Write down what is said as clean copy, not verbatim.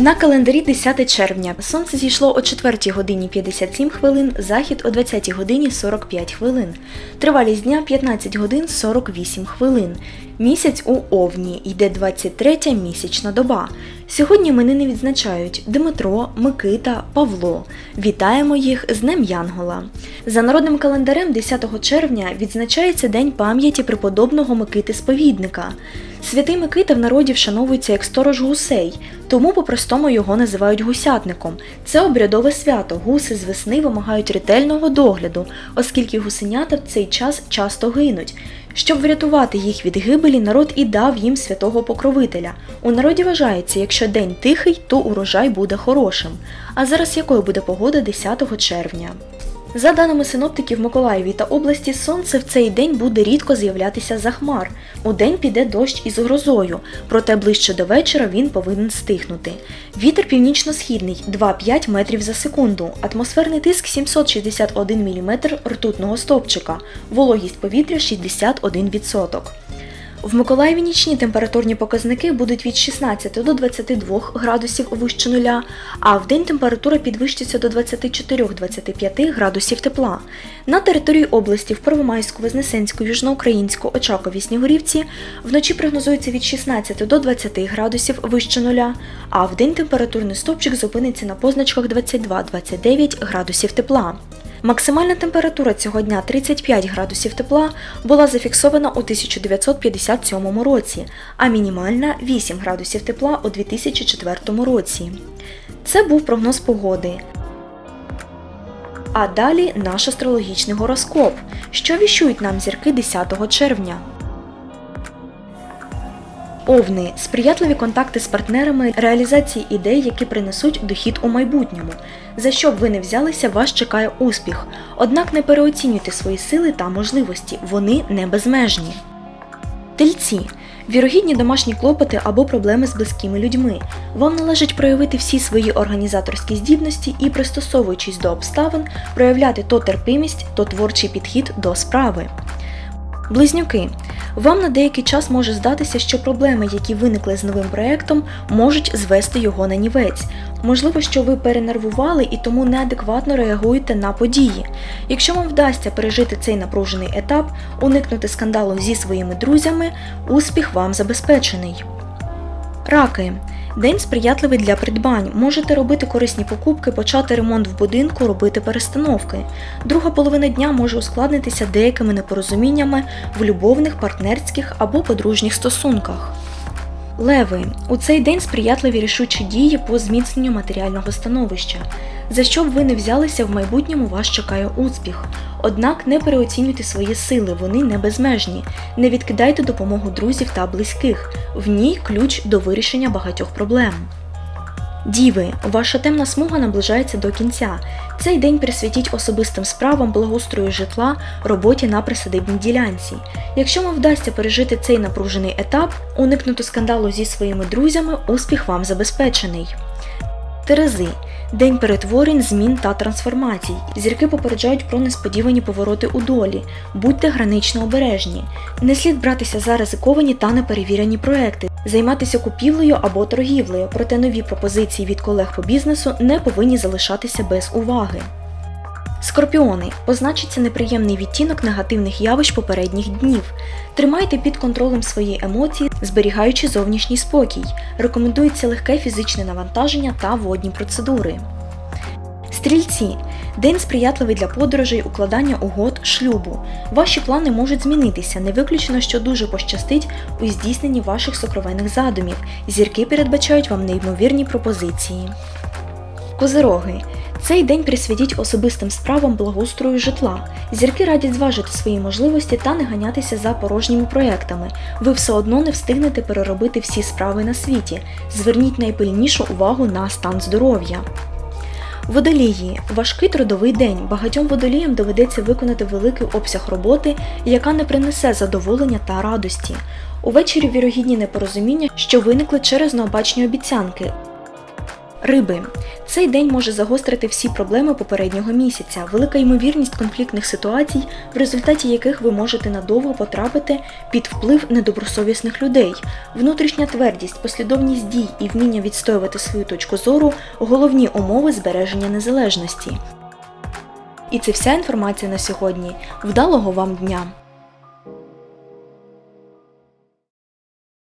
На календарі 10 червня. Сонце зійшло о 4 годині 57 хвилин, захід о 20 годині 45 хвилин. Тривалість дня 15 годин 48 хвилин. Місяць у Овні, йде 23-я місячна доба. Сьогодні іменини відзначають Дмитро, Микита, Павло. Вітаємо їх з Днем Янгола. За народним календарем 10 червня відзначається День пам'яті преподобного Микити Сповідника. Святий Микита в народі вшановується як сторож гусей, тому по-простому його називають гусятником. Це обрядове свято, гуси з весни вимагають ретельного догляду, оскільки гусенята в цей час часто гинуть. Щоб врятувати їх від гибелі, народ і дав їм святого покровителя. У народі вважається, якщо день тихий, то урожай буде хорошим. А зараз якою буде погода 10 червня? За даними синоптиків, в Миколаєві та області сонце в цей день буде рідко з'являтися за хмар. Удень піде дощ із грозою, проте ближче до вечора він повинен стихнути. Вітер північно-східний – 2-5 метрів за секунду, атмосферний тиск 761 мм ртутного стовпчика, вологість повітря 61%. В Миколаєві нічні температурні показники будуть від 16 до 22 градусів вище нуля, а вдень температура підвищиться до 24-25 градусів тепла. На території області в Первомайську, Вознесенську, Южноукраїнську, Очакові, Снігурівці вночі прогнозується від 16 до 20 градусів вище нуля, а вдень температурний стовпчик зупиниться на позначках 22-29 градусів тепла. Максимальна температура цього дня 35 градусів тепла була зафіксована у 1957 році, а мінімальна 8 градусів тепла у 2004 році. Це був прогноз погоди. А далі наш астрологічний гороскоп. Що віщують нам зірки 10 червня? Овни – сприятливі контакти з партнерами, реалізації ідей, які принесуть дохід у майбутньому. За що б ви не взялися, вас чекає успіх. Однак не переоцінюйте свої сили та можливості, вони не безмежні. Тельці – вірогідні домашні клопоти або проблеми з близькими людьми. Вам належить проявити всі свої організаторські здібності і, пристосовуючись до обставин, проявляти то терпимість, то творчий підхід до справи. Близнюки. Вам на деякий час може здатися, що проблеми, які виникли з новим проєктом, можуть звести його на нівець. Можливо, що ви перенервували і тому неадекватно реагуєте на події. Якщо вам вдасться пережити цей напружений етап, уникнути скандалу зі своїми друзями, успіх вам забезпечений. Раки. День сприятливий для придбань. Можете робити корисні покупки, почати ремонт в будинку, робити перестановки. Друга половина дня може ускладнитися деякими непорозуміннями в любовних, партнерських або подружніх стосунках. Леви. У цей день сприятливі рішучі дії по зміцненню матеріального становища. За що б ви не взялися, в майбутньому вас чекає успіх. Однак не переоцінюйте свої сили, вони не безмежні. Не відкидайте допомогу друзів та близьких. В ній ключ до вирішення багатьох проблем. Діви, ваша темна смуга наближається до кінця. Цей день присвятіть особистим справам, благоустрою житла, роботі на присадибній ділянці. Якщо вам вдасться пережити цей напружений етап, уникнути скандалу зі своїми друзями, успіх вам забезпечений. Терези. День перетворень, змін та трансформацій. Зірки попереджають про несподівані повороти у долі. Будьте гранично обережні. Не слід братися за ризиковані та неперевірені проекти, займатися купівлею або торгівлею, проте нові пропозиції від колег по бізнесу не повинні залишатися без уваги. Скорпіони. Позначиться неприємний відтінок негативних явищ попередніх днів. Тримайте під контролем свої емоції, зберігаючи зовнішній спокій. Рекомендується легке фізичне навантаження та водні процедури. Стрільці. День сприятливий для подорожей, укладання угод, шлюбу. Ваші плани можуть змінитися, не виключено, що дуже пощастить у здійсненні ваших сокровенних задумів. Зірки передбачають вам неймовірні пропозиції. Козироги. Цей день присвятіть особистим справам, благоустрою житла. Зірки радять зважити свої можливості та не ганятися за порожніми проєктами. Ви все одно не встигнете переробити всі справи на світі. Зверніть найпильнішу увагу на стан здоров'я. Водолії. Важкий трудовий день. Багатьом водоліям доведеться виконати великий обсяг роботи, яка не принесе задоволення та радості. Увечері вірогідні непорозуміння, що виникли через необачні обіцянки. Риби. Цей день може загострити всі проблеми попереднього місяця, велика ймовірність конфліктних ситуацій, в результаті яких ви можете надовго потрапити під вплив недобросовісних людей. Внутрішня твердість, послідовність дій і вміння відстоювати свою точку зору – головні умови збереження незалежності. І це вся інформація на сьогодні. Вдалого вам дня!